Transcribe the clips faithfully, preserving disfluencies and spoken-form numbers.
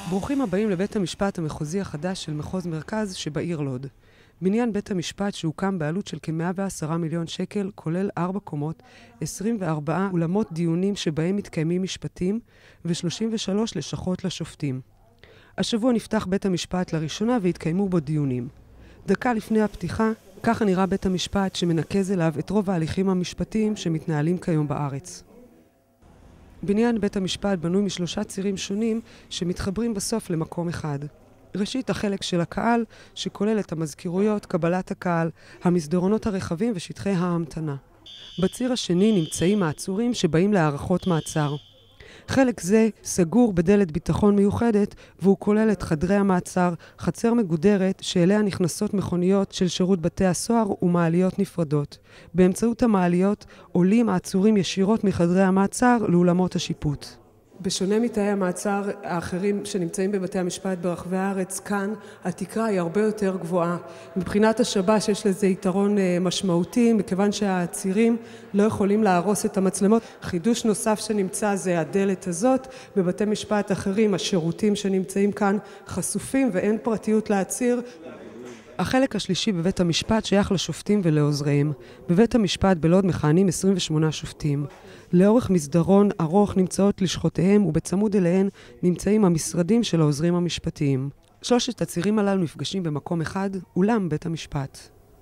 ברוכים הבאים לבית המשפט המחוזי החדש של מחוז מרכז שבעיר לוד. בניין בית המשפט שהוקם בעלות של כ-מאה ועשרה מיליון שקל, כולל ארבע קומות, עשרים וארבעה אולמות דיונים שבהם מתקיימים משפטים ו-שלושים ושלוש לשכות לשופטים. השבוע נפתח בית המשפט לראשונה והתקיימו בו דיונים. דקה לפני הפתיחה, ככה נראה בית המשפט שמנקז אליו את רוב ההליכים המשפטיים שמתנהלים כיום בארץ. בניין בית המשפט בנוי משלושה צירים שונים שמתחברים בסוף למקום אחד. ראשית, החלק של הקהל, שכולל את המזכירויות, קבלת הקהל, המסדרונות הרחבים ושטחי ההמתנה. בציר השני נמצאים העצורים שבאים להארכות מעצר. חלק זה סגור בדלת ביטחון מיוחדת, והוא כולל את חדרי המעצר, חצר מגודרת שאליה נכנסות מכוניות של שירות בתי הסוהר ומעליות נפרדות. באמצעות המעליות עולים העצורים ישירות מחדרי המעצר לאולמות השיפוט. בשונה מתאי המעצר האחרים שנמצאים בבתי המשפט ברחבי הארץ, כאן התקרה היא הרבה יותר גבוהה. מבחינת השב"ס יש לזה יתרון משמעותי, מכיוון שהעצירים לא יכולים להרוס את המצלמות. חידוש נוסף שנמצא זה הדלת הזאת. בבתי משפט אחרים השירותים שנמצאים כאן חשופים ואין פרטיות לעציר. החלק השלישי בבית המשפט שייך לשופטים ולעוזריהם. בבית המשפט בלוד מכהנים עשרים ושמונה שופטים. לאורך מסדרון ארוך נמצאות לשכותיהם ובצמוד אליהן נמצאים המשרדים של העוזרים המשפטיים. שלושת הצירים הללו נפגשים במקום אחד, אולם בית המשפט.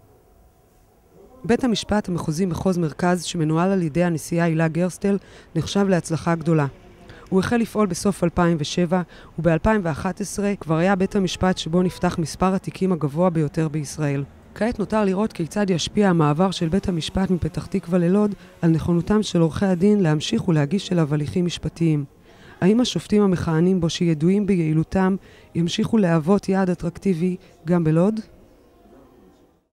בית המשפט המחוזי מחוז מרכז שמנוהל על ידי הנשיאה הילה גרסטל נחשב להצלחה גדולה. הוא החל לפעול בסוף אלפיים ושבע, וב-אלפיים ואחת עשרה כבר היה בית המשפט שבו נפתח מספר התיקים הגבוה ביותר בישראל. כעת נותר לראות כיצד ישפיע המעבר של בית המשפט מפתח תקווה ללוד על נכונותם של עורכי הדין להמשיך ולהגיש אליו הליכים משפטיים. האם השופטים המכהנים בו שידועים ביעילותם ימשיכו להוות יעד אטרקטיבי גם בלוד?